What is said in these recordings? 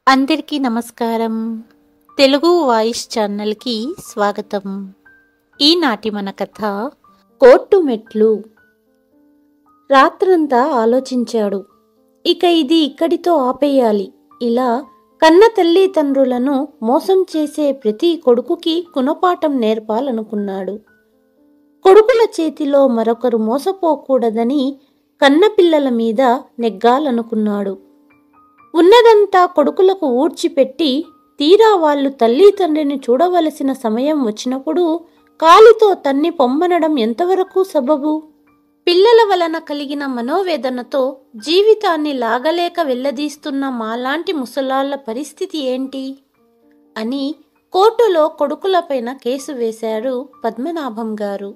అందరికీ నమస్కారం. తెలుగు వాయిస్ ఛానల్కి స్వాగతం. ఈనాటి మన కథ కోర్టు మెట్లు. రాత్రంతా ఆలోచించాడు. ఇక ఇది ఇక్కడితో ఆపేయాలి. ఇలా కన్న తల్లిదండ్రులను మోసం చేసే ప్రతి కొడుకుకి గుణపాఠం నేర్పాలనుకున్నాడు. కొడుకుల చేతిలో మరొకరు మోసపోకూడదని కన్నపిల్లల మీద నెగ్గాలనుకున్నాడు. ఉన్నదంతా కొడుకులకు ఊడ్చిపెట్టి తీరా వాళ్ళు తల్లి తండ్రిని చూడవలసిన సమయం వచ్చినప్పుడు కాలితో తన్ని పొమ్మనడం ఎంతవరకు సబబు? పిల్లల వలన కలిగిన మనోవేదనతో జీవితాన్ని లాగలేక వెళ్లదీస్తున్న మాలాంటి ముసలాళ్ల పరిస్థితి ఏంటి అని కోర్టులో కొడుకులపైన కేసు వేశారు పద్మనాభం గారు.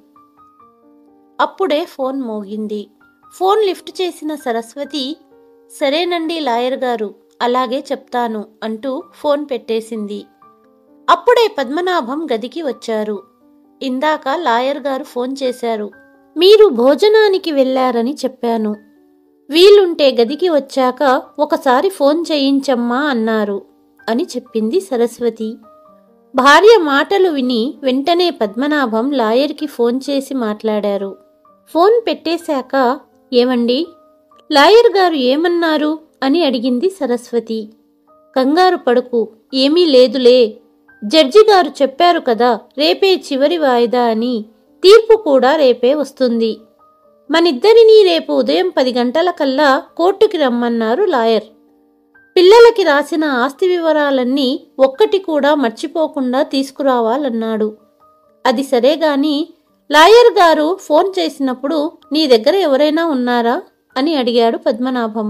అప్పుడే ఫోన్ మోగింది. ఫోన్ లిఫ్ట్ చేసిన సరస్వతి, సరేనండి లాయర్ గారు, అలాగే చెప్తాను అంటూ ఫోన్ పెట్టేసింది. అప్పుడే పద్మనాభం గదికి వచ్చారు. ఇందాక లాయర్ గారు ఫోన్ చేశారు. మీరు భోజనానికి వెళ్ళారని చెప్పాను. వీలుంటే గదికి వచ్చాక ఒకసారి ఫోన్ చేయించమ్మా అన్నారు అని చెప్పింది సరస్వతి. భార్య మాటలు విని వెంటనే పద్మనాభం లాయర్కి ఫోన్ చేసి మాట్లాడారు. ఫోన్ పెట్టేశాక, ఏమండి, లాయర్ గారు ఏమన్నారు అని అడిగింది సరస్వతి. కంగారు పడుకు, ఏమీ లేదులే. జడ్జి గారు చెప్పారు కదా రేపే చివరి వాయిదా అని. తీర్పు కూడా రేపే వస్తుంది. మనిద్దరినీ రేపు ఉదయం 10 గంటలకల్లా కోర్టుకి రమ్మన్నారు లాయర్. పిల్లలకి రాసిన ఆస్తి వివరాలన్నీ ఒక్కటి కూడా మర్చిపోకుండా తీసుకురావాలన్నాడు. అది సరేగాని లాయర్ గారు ఫోన్ చేసినప్పుడు నీ దగ్గర ఎవరైనా ఉన్నారా అని అడిగాడు పద్మనాభం.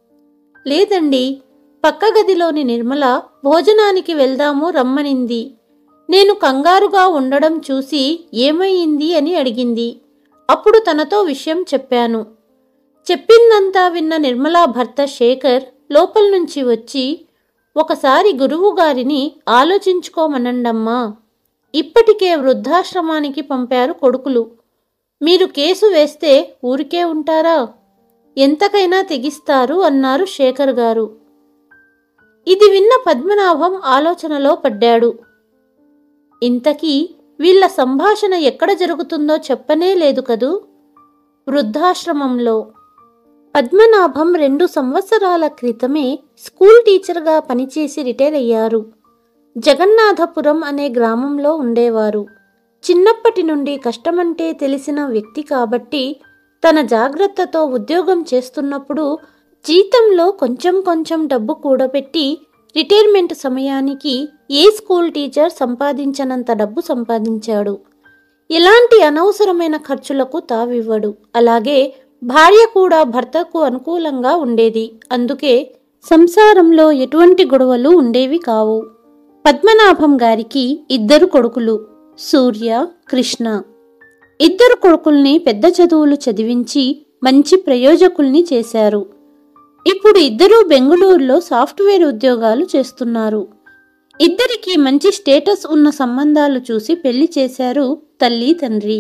లేదండి, పక్క గదిలోని నిర్మల భోజనానికి వెళ్దాము రమ్మనింది. నేను కంగారుగా ఉండడం చూసి ఏమయ్యింది అని అడిగింది. అప్పుడు తనతో విషయం చెప్పాను. చెప్పిందంతా విన్న నిర్మలా భర్త శేఖర్ లోపల నుంచి వచ్చి, ఒకసారి గురువుగారిని ఆలోచించుకోమనండమ్మా. ఇప్పటికే వృద్ధాశ్రమానికి పంపారు కొడుకులు. మీరు కేసు వేస్తే ఊరికే ఉంటారా? ఎంతకైనా తెగిస్తారు అన్నారు శేఖర్ గారు. ఇది విన్న పద్మనాభం ఆలోచనలో పడ్డాడు. ఇంతకీ వీళ్ళ సంభాషణ ఎక్కడ జరుగుతుందో చెప్పనే లేదు కదూ. వృద్ధాశ్రమంలో. పద్మనాభం 2 సంవత్సరాల క్రితమే స్కూల్ టీచర్గా పనిచేసి రిటైర్ అయ్యారు. జగన్నాథపురం అనే గ్రామంలో ఉండేవారు. చిన్నప్పటి నుండి కష్టమంటే తెలిసిన వ్యక్తి కాబట్టి తన జాగ్రత్తతో ఉద్యోగం చేస్తున్నప్పుడు జీతంలో కొంచెం కొంచెం డబ్బు కూడబెట్టి రిటైర్మెంట్ సమయానికి ఏ స్కూల్ టీచర్ సంపాదించనంత డబ్బు సంపాదించాడు. ఎలాంటి అనవసరమైన ఖర్చులకు తావివ్వడు. అలాగే భార్య కూడా భర్తకు అనుకూలంగా ఉండేది. అందుకే సంసారంలో ఎటువంటి గొడవలు ఉండేవి కావు. పద్మనాభం గారికి 2 కొడుకులు, సూర్య, కృష్ణ. 2 కొడుకుల్ని పెద్ద చదువులు చదివించి మంచి ప్రయోజకుల్ని చేశారు. ఇప్పుడు 2 బెంగుళూరులో సాఫ్ట్వేర్ ఉద్యోగాలు చేస్తున్నారు. 2కి మంచి స్టేటస్ ఉన్న సంబంధాలు చూసి పెళ్లి చేశారు తల్లి తండ్రి.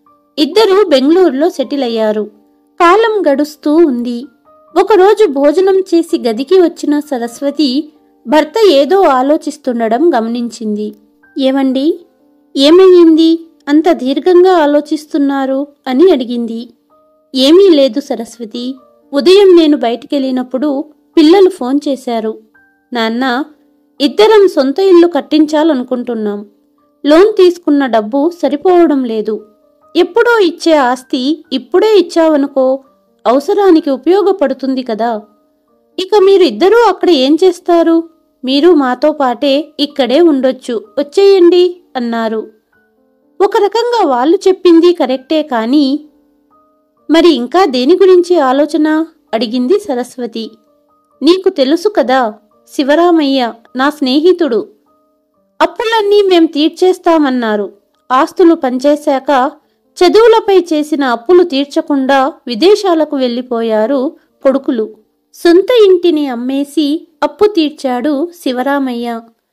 2 బెంగుళూరులో సెటిల్ అయ్యారు. కాలం గడుస్తూ ఉంది. ఒకరోజు భోజనం చేసి గదికి వచ్చిన సరస్వతి భర్త ఏదో ఆలోచిస్తుండడం గమనించింది. ఏమండి, ఏమయ్యింది? అంత దీర్ఘంగా ఆలోచిస్తున్నారు అని అడిగింది. ఏమీ లేదు సరస్వతి, ఉదయం నేను బయటికెళ్ళినప్పుడు పిల్లలు ఫోన్ చేశారు. నాన్న, 2 సొంత ఇల్లు కట్టించాలనుకుంటున్నాం. లోన్ తీసుకున్న డబ్బు సరిపోవడం లేదు. ఎప్పుడో ఇచ్చే ఆస్తి ఇప్పుడే ఇచ్చావనుకో, అవసరానికి ఉపయోగపడుతుంది కదా. ఇక మీరు 2 అక్కడ ఏం చేస్తారు? మీరు మాతో పాటే ఇక్కడే ఉండొచ్చు, వచ్చేయండి అన్నారు. ఒక రకంగా వాళ్ళు చెప్పింది కరెక్టే, కానీ మరి ఇంకా దేని గురించి ఆలోచన అడిగింది సరస్వతి. నీకు తెలుసు కదా, శివరామయ్య నా స్నేహితుడు. అప్పులన్నీ మేం తీర్చేస్తామన్నారు. ఆస్తులు పనిచేశాక చదువులపై చేసిన అప్పులు తీర్చకుండా విదేశాలకు వెళ్ళిపోయారు కొడుకులు. సొంత ఇంటిని అమ్మేసి అప్పు తీర్చాడు శివరామయ్య.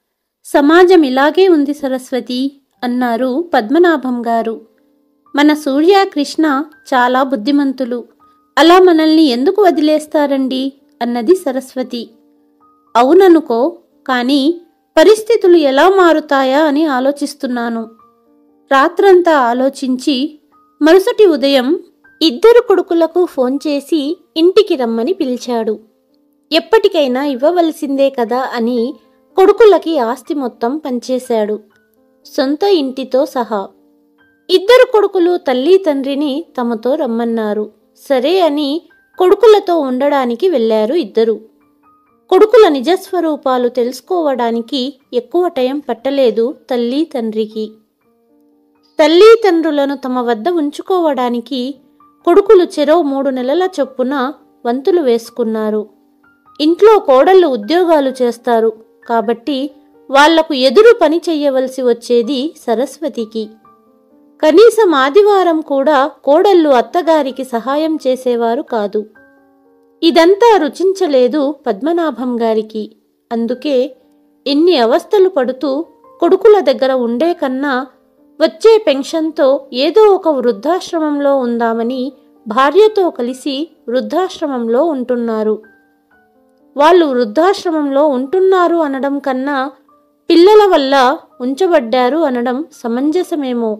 సమాజం ఇలాగే ఉంది సరస్వతి అన్నారు పద్మనాభం గారు. మన సూర్య, కృష్ణ చాలా బుద్ధిమంతులు. అలా మనల్ని ఎందుకు వదిలేస్తారండి అన్నది సరస్వతి. అవుననుకో, కానీ పరిస్థితులు ఎలా మారుతాయా అని ఆలోచిస్తున్నాను. రాత్రంతా ఆలోచించి మరుసటి ఉదయం ఇద్దరు కొడుకులకు ఫోన్ చేసి ఇంటికి రమ్మని పిలిచాడు. ఎప్పటికైనా ఇవ్వవలసిందే కదా అని కొడుకులకి ఆస్తి మొత్తం పంచేశాడు, సొంత ఇంటితో సహా. ఇద్దరు కొడుకులు తల్లి తండ్రిని తమతో రమ్మన్నారు. సరే అని కొడుకులతో ఉండడానికి వెళ్ళారు ఇద్దరు. కొడుకుల నిజస్వరూపాలు తెలుసుకోవడానికి ఎక్కువ టైం పట్టలేదు తల్లి తండ్రికి. తల్లి తండ్రులను తమ వద్ద ఉంచుకోవడానికి కొడుకులు చెరో 3 నెలల చొప్పున వంతులు వేసుకున్నారు. ఇంట్లో కోడళ్ళు ఉద్యోగాలు చేస్తారు కాబట్టి వాళ్లకు ఎదురు పని చెయ్యవలసి వచ్చేది సరస్వతికి. కనీసం ఆదివారం కూడా కోడళ్ళు అత్తగారికి సహాయం చేసేవారు కాదు. ఇదంతా రుచించలేదు పద్మనాభం గారికి. అందుకే ఎన్ని అవస్థలు పడుతూ కొడుకుల దగ్గర ఉండే కన్నా వచ్చే పెన్షన్తో ఏదో ఒక వృద్ధాశ్రమంలో ఉందామని భార్యతో కలిసి వృద్ధాశ్రమంలో ఉంటున్నారు. వాళ్ళు వృద్ధాశ్రమంలో ఉంటున్నారు అనడం కన్నా పిల్లల వల్ల ఉంచబడ్డారు అనడం సమంజసమేమో.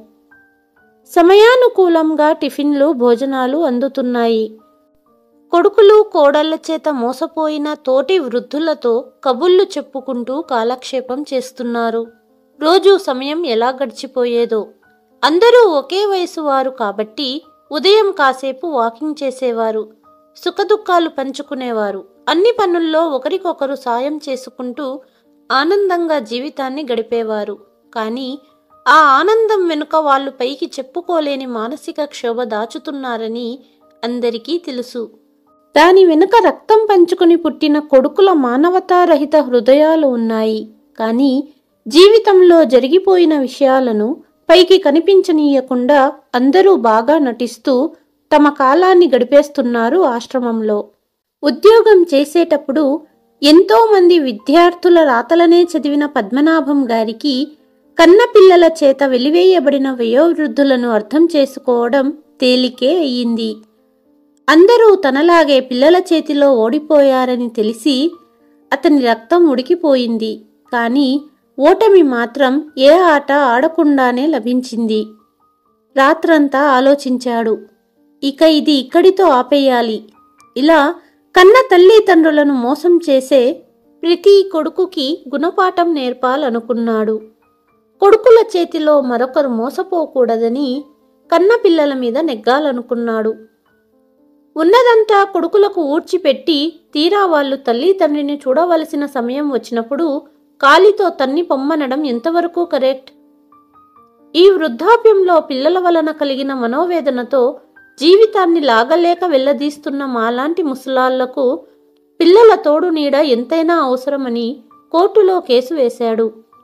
సమయానుకూలంగా టిఫిన్లు భోజనాలు అందుతున్నాయి. కొడుకులు కోడళ్ల చేత మోసపోయిన తోటి వృద్ధులతో కబుర్లు చెప్పుకుంటూ కాలక్షేపం చేస్తున్నారు. రోజు సమయం ఎలా గడిచిపోయేదో. అందరూ ఒకే వయసు వారు కాబట్టి ఉదయం కాసేపు వాకింగ్ చేసేవారు, సుఖదుఖాలు పంచుకునేవారు. అన్ని పనుల్లో ఒకరికొకరు సాయం చేసుకుంటూ ఆనందంగా జీవితాన్ని గడిపేవారు. కానీ ఆ ఆనందం వెనుక వాళ్ళు పైకి చెప్పుకోలేని మానసిక క్షోభ దాచుతున్నారని అందరికీ తెలుసు. దాని వెనుక రక్తం పంచుకుని పుట్టిన కొడుకుల మానవతారహిత హృదయాలు ఉన్నాయి. కానీ జీవితంలో జరిగిపోయిన విషయాలను పైకి కనిపించనీయకుండా అందరూ బాగా నటిస్తూ తమ కాలాన్ని గడిపేస్తున్నారు ఆశ్రమంలో. ఉద్యోగం చేసేటప్పుడు ఎంతోమంది విద్యార్థుల రాతలనే చదివిన పద్మనాభం గారికి కన్నపిల్లల చేత వెలివేయబడిన వయోవృద్ధులను అర్థం చేసుకోవడం తేలికే అయ్యింది. అందరూ తనలాగే పిల్లల చేతిలో ఓడిపోయారని తెలిసి అతని రక్తం ఉడికిపోయింది. కానీ ఓటమి మాత్రం ఏ ఆట ఆడకుండానే లభించింది. రాత్రంతా ఆలోచించాడు. ఇక ఇది ఇక్కడితో ఆపేయాలి. ఇలా కన్న తల్లిదండ్రులను మోసం చేసే ప్రతి కొడుకుకి గుణపాఠం నేర్పాలనుకున్నాడు. కొడుకుల చేతిలో మరొకరు మోసపోకూడదని కన్న పిల్లల మీద నెగ్గాలనుకున్నాడు. ఉన్నదంతా కొడుకులకు ఊడ్చిపెట్టి తీరా వాళ్ళు తల్లి తండ్రిని చూడవలసిన సమయం వచ్చినప్పుడు కాలితో తన్ని పొమ్మనడం ఎంతవరకు కరెక్ట్? ఈ వృద్ధాప్యంలో పిల్లల వలన కలిగిన మనోవేదనతో జీవితాన్ని లాగలేక వెళ్లదీస్తున్న మాలాంటి ముసలాళ్లకు పిల్లల తోడు నీడ ఎంతైనా అవసరమని కోర్టులో కేసు వేశాడు.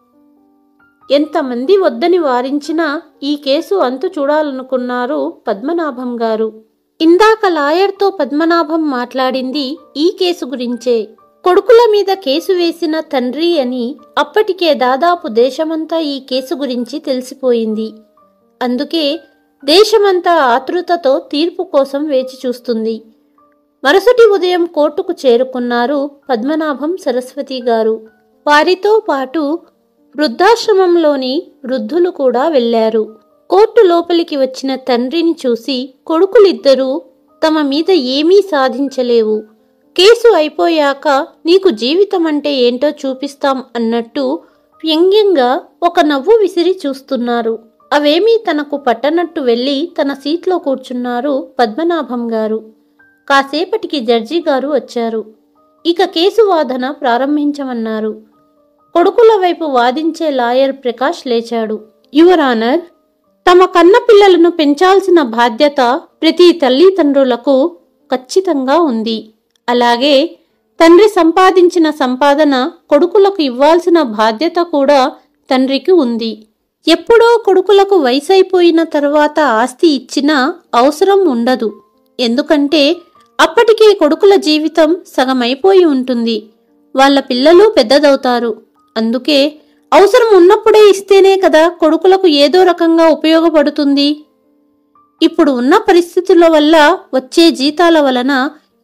ఎంతమంది వద్దని వారించినా ఈ కేసు అంతు చూడాలనుకున్నారు పద్మనాభం గారు. ఇందాక లాయర్తో పద్మనాభం మాట్లాడింది ఈ కేసు గురించే. కొడుకుల మీద కేసు వేసిన తండ్రి అని అప్పటికే దాదాపు దేశమంతా ఈ కేసు గురించి తెలిసిపోయింది. అందుకే దేశమంతా ఆతృతతో తీర్పు కోసం వేచి చూస్తుంది. మరుసటి ఉదయం కోర్టుకు చేరుకున్నారు పద్మనాభం సరస్వతి గారు. వారితో పాటు వృద్ధాశ్రమంలోని వృద్ధులు కూడా వెళ్లారు. కోర్టు లోపలికి వచ్చిన తండ్రిని చూసి కొడుకులిద్దరూ తమ మీద ఏమీ సాధించలేవు, కేసు అయిపోయాక నీకు జీవితం అంటే ఏంటో చూపిస్తాం అన్నట్టు వ్యంగ్యంగా ఒక నవ్వు విసిరి చూస్తున్నారు. అవేమీ తనకు పట్టనట్టు వెళ్లి తన సీట్లో కూర్చున్నారు పద్మనాభం గారు. కాసేపటికి జడ్జి గారు వచ్చారు. ఇక కేసు వాదన ప్రారంభించమన్నారు. కొడుకుల వైపు వాదించే లాయర్ ప్రకాష్ లేచాడు. యువర్ ఆనర్, తమ కన్న పిల్లలను పెంచాల్సిన బాధ్యత ప్రతి తల్లిదండ్రులకు ఖచ్చితంగా ఉంది. అలాగే తండ్రి సంపాదించిన సంపాదన కొడుకులకు ఇవ్వాల్సిన బాధ్యత కూడా తండ్రికి ఉంది. ఎప్పుడో కొడుకులకు వయసైపోయిన తర్వాత ఆస్తి ఇచ్చినా అవసరం ఉండదు. ఎందుకంటే అప్పటికే కొడుకుల జీవితం సగమైపోయి ఉంటుంది. వాళ్ళ పిల్లలు పెద్దదవుతారు. అందుకే అవసరం ఉన్నప్పుడే ఇస్తేనే కదా కొడుకులకు ఏదో రకంగా ఉపయోగపడుతుంది. ఇప్పుడు ఉన్న పరిస్థితుల వల్ల వచ్చే జీతాల వలన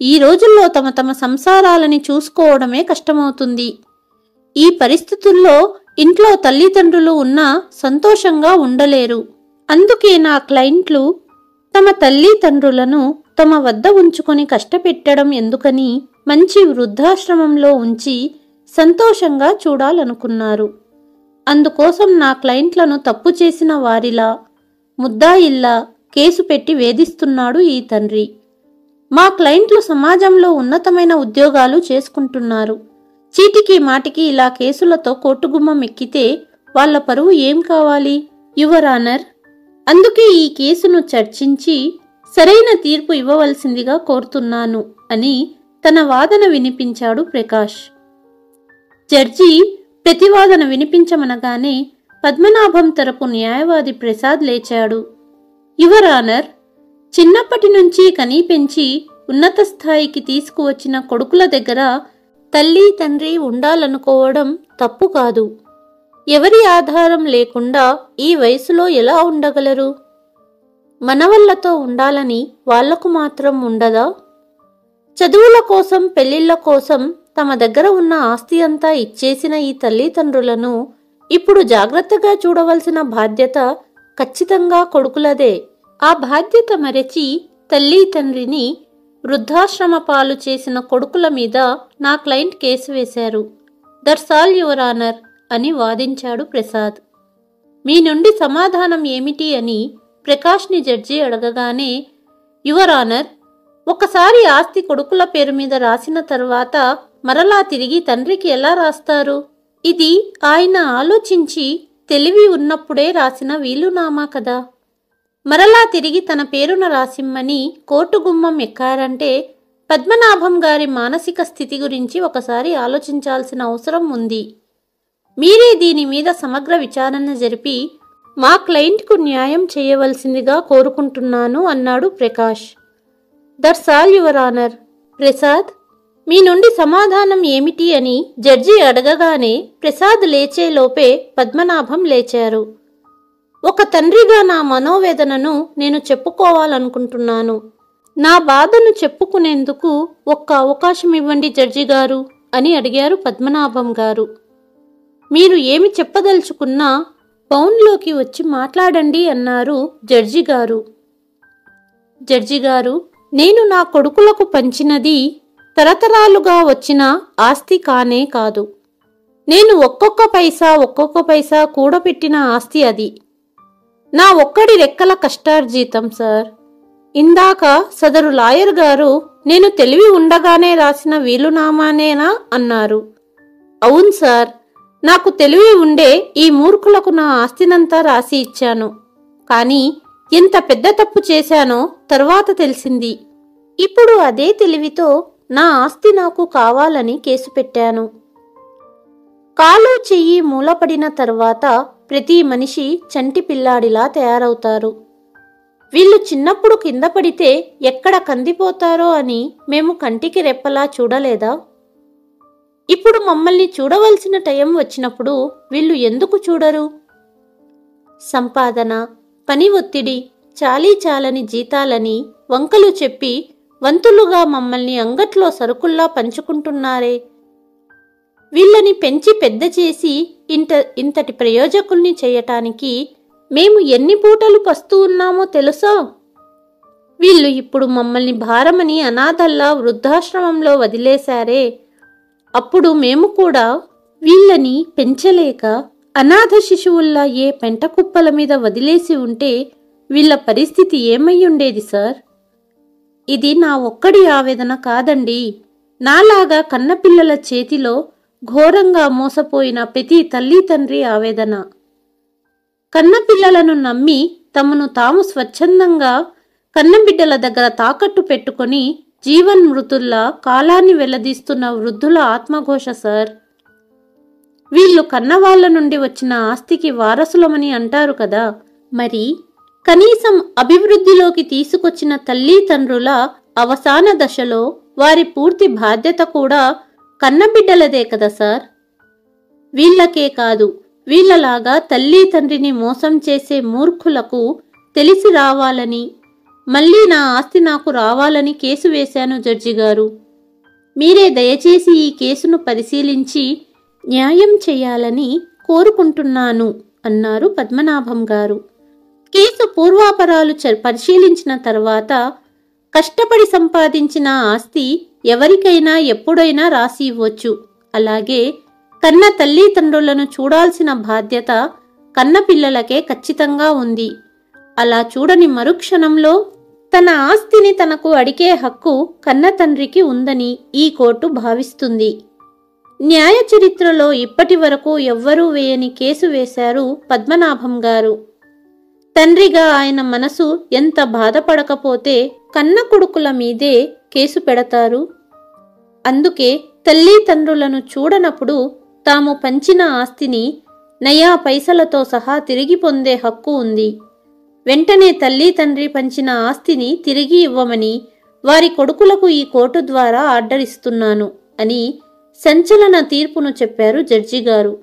ఈ రోజుల్లో తమ సంసారాలని చూసుకోవడమే కష్టమవుతుంది. ఈ పరిస్థితుల్లో ఇంట్లో తల్లిదండ్రులు ఉన్నా సంతోషంగా ఉండలేరు. అందుకే నా క్లయింట్లు తమ తల్లిదండ్రులను తమ వద్ద ఉంచుకొని కష్టపెట్టడం ఎందుకని మంచి వృద్ధాశ్రమంలో ఉంచి సంతోషంగా చూడాలనుకున్నారు. అందుకోసం నా క్లయింట్లను తప్పు చేసిన వారిలా, ముద్దాయిల్లా కేసు పెట్టి వేధిస్తున్నాడు ఈ తండ్రి. మా క్లయింట్లు సమాజంలో ఉన్నతమైన ఉద్యోగాలు చేసుకుంటున్నారు. చీటికి మాటికి ఇలా కేసులతో కోర్టుగుమ్మం ఎక్కితే వాళ్ళ పరువు ఏం కావాలి? యువర్ ఆనర్, అందుకే ఈ కేసును చర్చించి సరైన తీర్పు ఇవ్వవలసిందిగా కోరుతున్నాను అని తన వాదన వినిపించాడు ప్రకాష్. జడ్జి ప్రతివాదన వినిపించమనగానే పద్మనాభం తరపు న్యాయవాది ప్రసాద్ లేచాడు. యువర్ ఆనర్, చిన్నప్పటి నుంచి కనీ పెంచి ఉన్నత స్థాయికి తీసుకువచ్చిన కొడుకుల దగ్గర తల్లి తండ్రి ఉండాలనుకోవడం తప్పు కాదు. ఎవరి ఆధారం లేకుండా ఈ వయసులో ఎలా ఉండగలరు? మనవళ్లతో ఉండాలని వాళ్లకు మాత్రం ఉండదా? చదువుల కోసం, పెళ్లిళ్ల కోసం తమ దగ్గర ఉన్న ఆస్తి అంతా ఇచ్చేసిన ఈ తల్లిదండ్రులను ఇప్పుడు జాగ్రత్తగా చూడవలసిన బాధ్యత ఖచ్చితంగా కొడుకులదే. ఆ బాధ్యత మరచి తల్లి తండ్రిని వృద్ధాశ్రమ పాలు చేసిన కొడుకుల మీద నా క్లయింట్ కేసు వేశారు. దట్స్ ఆల్ యువర్ ఆనర్ అని వాదించాడు ప్రసాద్. మీ నుండి సమాధానం ఏమిటి అని ప్రకాష్ని జడ్జి అడగగానే, యువర్ ఆనర్, ఒకసారి ఆస్తి కొడుకుల పేరు మీద రాసిన తర్వాత మరలా తిరిగి తండ్రికి ఎలా రాస్తారు? ఇది ఆయన ఆలోచించి తెలివి ఉన్నప్పుడే రాసిన వీలునామా కదా. మరలా తిరిగి తన పేరున రాసిమ్మని కోర్టు గుమ్మం ఎక్కారంటే పద్మనాభం గారి మానసిక స్థితి గురించి ఒకసారి ఆలోచించాల్సిన అవసరం ఉంది. మీరే దీని మీద సమగ్ర విచారణ జరిపి మా క్లయింట్కు న్యాయం చేయవలసిందిగా కోరుకుంటున్నాను అన్నాడు Prakash. That's all your honour. Prasad, మీ నుండి సమాధానం ఏమిటి అని జడ్జి అడగగానే ప్రసాద్ లేచేలోపే పద్మనాభం లేచారు. ఒక తండ్రిగా నా మనోవేదనను నేను చెప్పుకోవాలనుకుంటున్నాను. నా బాధను చెప్పుకునేందుకు ఒక్క అవకాశం ఇవ్వండి జడ్జి గారు అని అడిగారు పద్మనాభం గారు. మీరు ఏమి చెప్పదలుచుకున్నా పౌన్లోకి వచ్చి మాట్లాడండి అన్నారు జడ్జి గారు. జడ్జి గారు, నేను నా కొడుకులకు పంచినది తరతరాలుగా వచ్చిన ఆస్తి కానే కాదు. నేను ఒక్కొక్క పైసా కూడబెట్టిన ఆస్తి అది. నా ఒక్కడి రెక్కల కష్టార్జితం సార్. ఇందాక సదరు లాయర్ గారు నేను తెలివి ఉండగానే రాసిన వీలునామానేనా అన్నారు. అవును సార్, నాకు తెలివి ఉండే ఈ మూర్ఖులకు నా ఆస్తినంతా రాసి ఇచ్చాను. కానీ ఎంత పెద్ద తప్పు చేశానో తర్వాత తెలిసింది. ఇప్పుడు అదే తెలివితో నా ఆస్తి నాకు కావాలని కేసు పెట్టాను. కాలు చెయ్యి మూలపడిన తర్వాత ప్రతి మనిషి చంటి పిల్లాడిలా తయారవుతారు. వీళ్ళు చిన్నప్పుడు కింద పడితే ఎక్కడ కందిపోతారో అని మేము కంటికి రెప్పలా చూడలేదా? ఇప్పుడు మమ్మల్ని చూడవలసిన టైం వచ్చినప్పుడు వీళ్ళు ఎందుకు చూడరు? సంపాదన, పని ఒత్తిడి, చాలీచాలని జీతాలని వంకలు చెప్పి వంతులుగా మమ్మల్ని అంగట్లో సరుకుల్లా పంచుకుంటున్నారే. వీళ్ళని పెంచి పెద్ద చేసి ఇంతటి ప్రయోజకుల్ని చేయటానికి మేము ఎన్ని పూటలు పస్తూ ఉన్నామో తెలుసా? వీళ్ళు ఇప్పుడు మమ్మల్ని భారమని అనాథల్లా వృద్ధాశ్రమంలో వదిలేశారే. అప్పుడు మేము కూడా వీళ్ళని పెంచలేక అనాథ శిశువుల్లా ఏ పెంట కుప్పల మీద వదిలేసి ఉంటే వీళ్ళ పరిస్థితి ఏమయ్యుండేది సార్? ఇది నా ఒక్కడి ఆవేదన కాదండి. నాలాగా కన్నపిల్లల చేతిలో ఘోరంగా మోసపోయిన ప్రతి తల్లి తండ్రి ఆవేదన. కన్నపిల్లలను నమ్మి తమను తాము స్వచ్ఛందంగా కన్నబిడ్డల దగ్గర తాకట్టు పెట్టుకొని జీవన్మృతుల్లా కాలాన్ని వెల్లదీస్తున్న వృద్ధుల ఆత్మఘోష సార్. వీళ్ళు కన్నవాళ్ల నుండి వచ్చిన ఆస్తికి వారసులమని అంటారు కదా, మరి కనీసం అభివృద్ధిలోకి తీసుకొచ్చిన తల్లి తండ్రుల అవసాన దశలో వారి పూర్తి బాధ్యత కూడా కన్నబిడ్డలదే కదా సార్. వీళ్ళకే కాదు, వీళ్ళలాగా తల్లి తండ్రిని మోసం చేసే మూర్ఖులకు తెలిసి రావాలని, మళ్ళీ నా ఆస్తి నాకు రావాలని కేసు వేశాను జడ్జి గారు. మీరే దయచేసి ఈ కేసును పరిశీలించి న్యాయం చేయాలని కోరుకుంటున్నాను అన్నారు పద్మనాభం గారు. కేసు పూర్వాపరాలు పరిశీలించిన తర్వాత కష్టపడి సంపాదించిన ఆస్తి ఎవరికైనా ఎప్పుడైనా రాసి ఇవ్వచ్చు. అలాగే కన్న తల్లిదండ్రులను చూడాల్సిన బాధ్యత కన్న పిల్లలకే ఖచ్చితంగా ఉంది. అలా చూడని మరుక్షణంలో తన ఆస్తిని తనకు అడిగే హక్కు కన్న తండ్రికి ఉందని ఈ కోర్టు భావిస్తుంది. న్యాయ చరిత్రలో ఇప్పటి వరకు ఎవ్వరూ వేయని కేసు వేశారు పద్మనాభం గారు. తండ్రిగా ఆయన మనసు ఎంత బాధపడకపోతే కన్న కొడుకుల మీదే కేసు పెడతారు. అందుకే తల్లిదండ్రులను చూడనప్పుడు తాము పంచిన ఆస్తిని నయా పైసలతో సహా తిరిగి పొందే హక్కు ఉంది. వెంటనే తల్లి తండ్రి పంచిన ఆస్తిని తిరిగి ఇవ్వమని వారి కొడుకులకు ఈ కోర్టు ద్వారా ఆర్డర్ ఇస్తున్నాను అని సంచలన తీర్పును చెప్పారు జడ్జి గారు.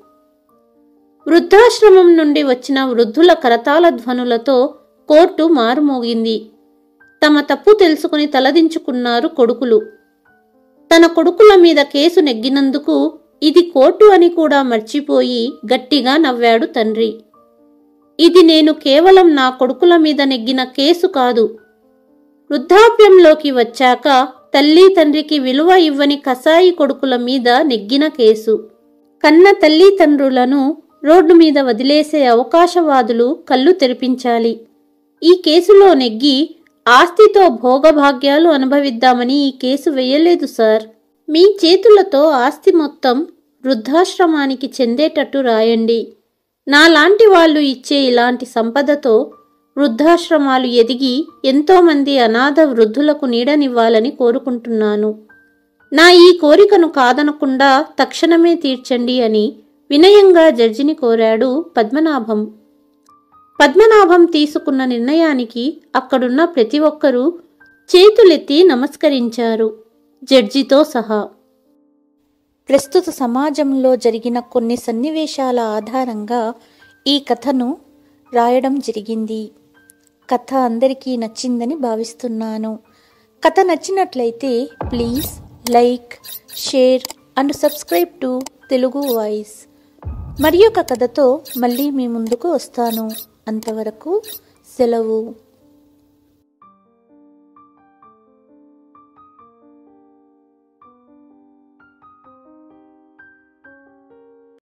వృద్ధాశ్రమం నుండి వచ్చిన వృద్ధుల కరతాళ ధ్వనులతో కోర్టు మారుమోగింది. తమ తప్పు తెలుసుకుని తలదించుకున్నారు కొడుకులు. తన కొడుకుల మీద కేసు నెగ్గినందుకు ఇది కోర్టు అని కూడా మర్చిపోయి గట్టిగా నవ్వాడు తండ్రి. ఇది నేను కేవలం నా కొడుకుల మీద నెగ్గిన కేసు కాదు, వృద్ధాప్యంలోకి వచ్చాక తల్లి తండ్రికి విలువ ఇవ్వని కసాయి కొడుకుల మీద నెగ్గిన కేసు. కన్న తల్లిదండ్రులను రోడ్డు మీద వదిలేసే అవకాశవాదులు కళ్ళు తెరిపించాలి. ఈ కేసులో నెగ్గి ఆస్తితో భోగభాగ్యాలు అనుభవిద్దామని ఈ కేసు వేయలేదు సార్. మీ చేతులతో ఆస్తి మొత్తం వృద్ధాశ్రమానికి చెందేటట్టు రాయండి. నాలాంటి వాళ్ళు ఇచ్చే ఇలాంటి సంపదతో వృద్ధాశ్రమాలు ఎదిగి ఎంతోమంది అనాథ వృద్ధులకు నీడనివ్వాలని కోరుకుంటున్నాను. నా ఈ కోరికను కాదనకుండా తక్షణమే తీర్చండి అని వినయంగా జడ్జిని కోరాడు పద్మనాభం. పద్మనాభం తీసుకున్న నిర్ణయానికి అక్కడున్న ప్రతి ఒక్కరూ చేతులెత్తి నమస్కరించారు, జడ్జితో సహా. ప్రస్తుత సమాజంలో జరిగిన కొన్ని సన్నివేశాల ఆధారంగా ఈ కథను రాయడం జరిగింది. కథ అందరికీ నచ్చిందని భావిస్తున్నాను. కథ నచ్చినట్లయితే please like, share and subscribe to Telugu voice. మరి ఒక కథతో మళ్ళీ మీ ముందుకు వస్తాను. అంతవరకు సెలవు.